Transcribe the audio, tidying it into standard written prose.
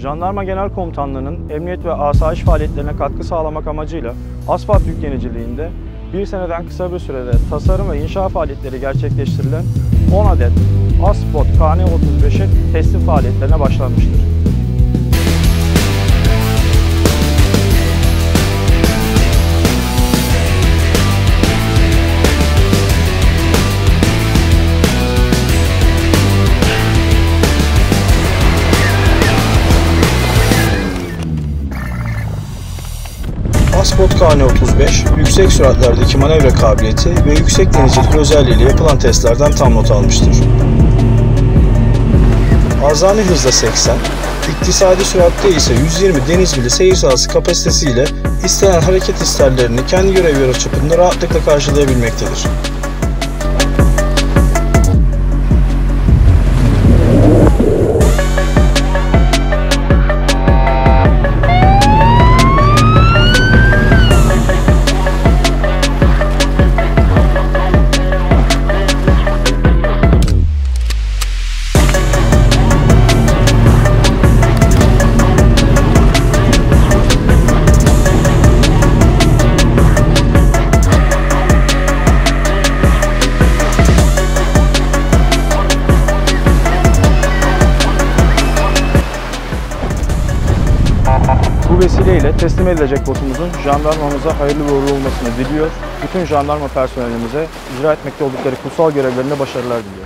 Jandarma Genel Komutanlığı'nın emniyet ve asayiş faaliyetlerine katkı sağlamak amacıyla asfalt yükleniciliğinde bir seneden kısa bir sürede tasarım ve inşa faaliyetleri gerçekleştirilen 10 adet Aspot KN35'in teslim faaliyetlerine başlanmıştır. Aspot KN35, yüksek süratlerdeki manevra kabiliyeti ve yüksek denizcilik özelliğiyle yapılan testlerden tam not almıştır. Azami hızda 80, iktisadi süratte ise 120 deniz mili seyir sahası kapasitesiyle istenen hareket isterlerini kendi görev yarıçapında rahatlıkla karşılayabilmektedir. Bu vesileyle teslim edilecek botumuzun jandarmamıza hayırlı ve uğurlu olmasını diliyor. Bütün jandarma personelimize icra etmekte oldukları kutsal görevlerinde başarılar diliyor.